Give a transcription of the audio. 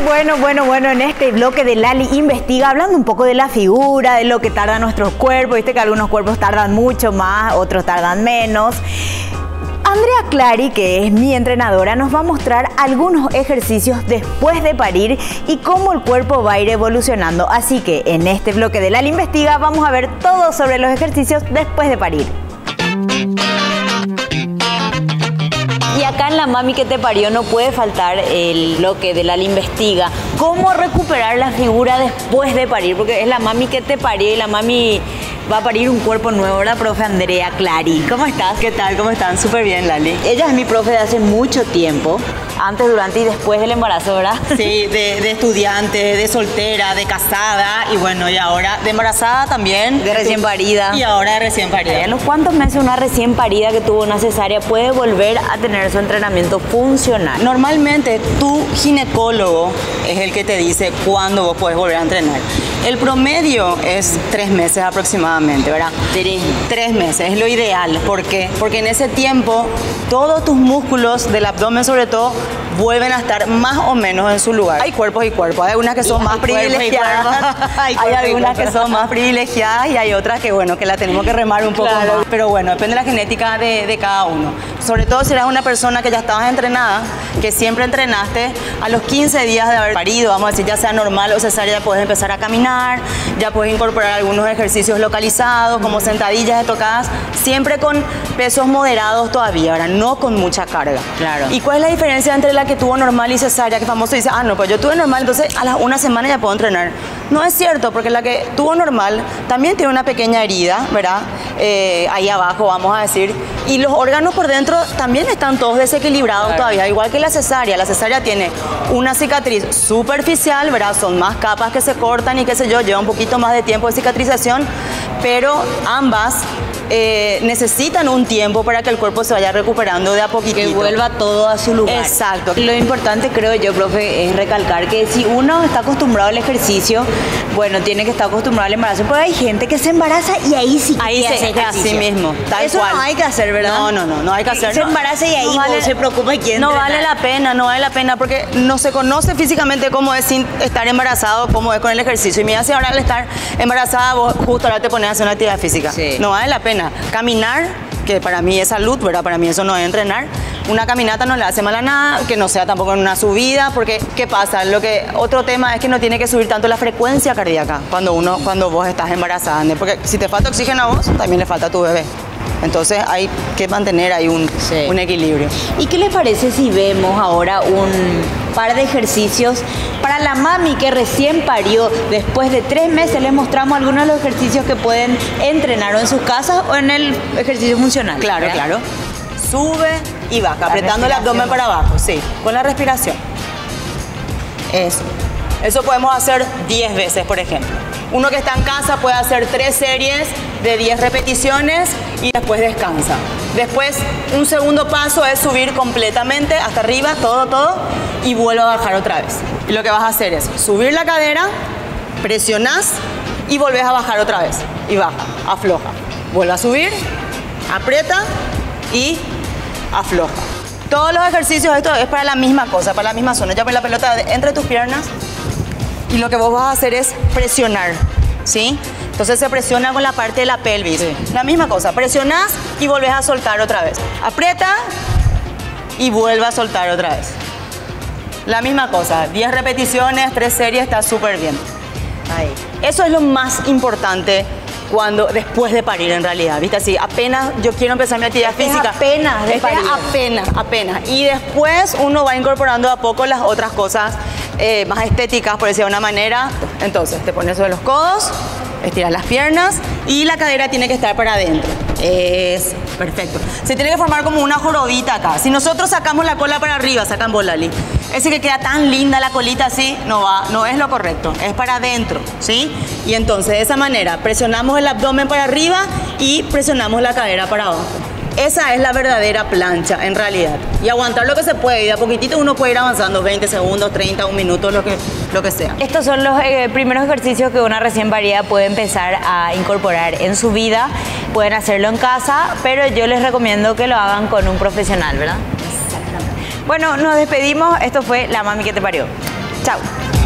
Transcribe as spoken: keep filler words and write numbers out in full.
Bueno, bueno, bueno, en este bloque de Lali Investiga, hablando un poco de la figura, de lo que tarda nuestro cuerpo, viste que algunos cuerpos tardan mucho más, otros tardan menos. Andrea Clary, que es mi entrenadora, nos va a mostrar algunos ejercicios después de parir y cómo el cuerpo va a ir evolucionando. Así que en este bloque de Lali Investiga vamos a ver todo sobre los ejercicios después de parir. Y acá en La Mami que te parió no puede faltar el bloque de Lali Investiga. ¿Cómo recuperar la figura después de parir? Porque es la mami que te parió y la mami va a parir un cuerpo nuevo, ¿verdad, profe Andrea Clary? ¿Cómo estás? ¿Qué tal? ¿Cómo están? Súper bien, Lali. Ella es mi profe de hace mucho tiempo, antes, durante y después del embarazo, ¿verdad? Sí, de, de estudiante, de soltera, de casada y bueno, y ahora de embarazada también. De recién parida. Y ahora de recién parida. ¿A los cuántos meses una recién parida que tuvo una cesárea puede volver a tener su entrenamiento funcional? Normalmente tu ginecólogo es el que te dice cuándo vos podés volver a entrenar. El promedio es tres meses aproximadamente, ¿verdad? Tres. Tres meses, es lo ideal. ¿Por qué? Porque en ese tiempo todos tus músculos del abdomen sobre todo vuelven a estar más o menos en su lugar. Hay cuerpos y cuerpos, hay algunas que son más privilegiadas, hay, hay algunas que son más privilegiadas y hay otras que bueno, que la tenemos que remar un poco claro. más. Pero bueno, depende de la genética de, de cada uno. Sobre todo si eres una persona que ya estabas entrenada, que siempre entrenaste, a los quince días de haber parido, vamos a decir, ya sea normal o cesárea, ya puedes empezar a caminar, ya puedes incorporar algunos ejercicios localizados, como sentadillas estocadas, siempre con pesos moderados todavía, ¿verdad? No con mucha carga. Claro. ¿Y cuál es la diferencia entre la que tuvo normal y cesárea? Que famoso dice, ah, no, pues yo tuve normal, entonces a las una semana ya puedo entrenar. No es cierto, porque la que tuvo normal también tiene una pequeña herida, ¿verdad? Eh, ahí abajo, vamos a decir, y los órganos por dentro también están todos desequilibrados claro. todavía, igual que la cesárea. La cesárea tiene una cicatriz superficial, ¿verdad? Son más capas que se cortan y qué sé yo, lleva un poquito más de tiempo de cicatrización, pero ambas Eh, necesitan un tiempo para que el cuerpo se vaya recuperando de a poquitito. Que vuelva todo a su lugar. Exacto. Lo importante, creo yo, profe, es recalcar que si uno está acostumbrado al ejercicio, bueno, tiene que estar acostumbrado al embarazo, pero hay gente que se embaraza y ahí sí ahí se hace así mismo, tal Eso cual. no hay que hacer, ¿verdad? No, no, no, no hay que hacer. Se embaraza y ahí no vale, se preocupa quién No entrenar. vale la pena, no vale la pena, porque no se conoce físicamente cómo es sin estar embarazado, cómo es con el ejercicio. Y mira, si ahora al estar embarazada, vos justo ahora te pones a hacer una actividad física. Sí. No vale la pena. Caminar, que para mí es salud, ¿verdad? Para mí eso no es entrenar. Una caminata no le hace mal a nada, que no sea tampoco en una subida, porque ¿qué pasa? Lo que, otro tema es que no tiene que subir tanto la frecuencia cardíaca cuando, uno, cuando vos estás embarazada, ¿no? Porque si te falta oxígeno a vos, también le falta a tu bebé. Entonces hay que mantener ahí un, sí. un equilibrio. ¿Y qué les parece si vemos ahora un par de ejercicios para la mami que recién parió? Después de tres meses les mostramos algunos de los ejercicios que pueden entrenar o en sus casas o en el ejercicio funcional. Claro, ¿verdad? claro. Sube y baja, La apretando el abdomen para abajo, sí, con la respiración. Eso. Eso podemos hacer diez veces, por ejemplo. Uno que está en casa puede hacer tres series de diez repeticiones y después descansa. Después, un segundo paso es subir completamente hasta arriba, todo, todo, y vuelvo a bajar otra vez. Y lo que vas a hacer es subir la cadera, presionás y volvés a bajar otra vez. Y baja, afloja. Vuelve a subir, aprieta y afloja. Todos los ejercicios, esto es para la misma cosa, para la misma zona. Ya pones la pelota entre tus piernas y lo que vos vas a hacer es presionar, ¿sí? Entonces se presiona con la parte de la pelvis. Sí. La misma cosa, presionás y volvés a soltar otra vez. Aprieta y vuelve a soltar otra vez. La misma cosa, diez repeticiones, tres series, está súper bien. Ahí. Eso es lo más importante cuando, después de parir en realidad, ¿viste? Así, apenas yo quiero empezar mi actividad este física. Es apenas de este parir. Es apenas, apenas. Y después uno va incorporando a poco las otras cosas eh, más estéticas, por decir de una manera. Entonces, te pones sobre los codos, estiras las piernas y la cadera tiene que estar para adentro. Es perfecto. Se tiene que formar como una jorobita acá. Si nosotros sacamos la cola para arriba, sacan bolali. Ese que queda tan linda la colita así, no va, no es lo correcto. Es para adentro, ¿sí? Y entonces de esa manera presionamos el abdomen para arriba y presionamos la cadera para abajo. Esa es la verdadera plancha, en realidad. Y aguantar lo que se puede. Y de a poquitito uno puede ir avanzando veinte segundos, treinta, un minuto, lo que, lo que sea. Estos son los eh, primeros ejercicios que una recién parida puede empezar a incorporar en su vida. Pueden hacerlo en casa, pero yo les recomiendo que lo hagan con un profesional, ¿verdad? Exactamente. Bueno, nos despedimos. Esto fue La Mami que te parió. Chau.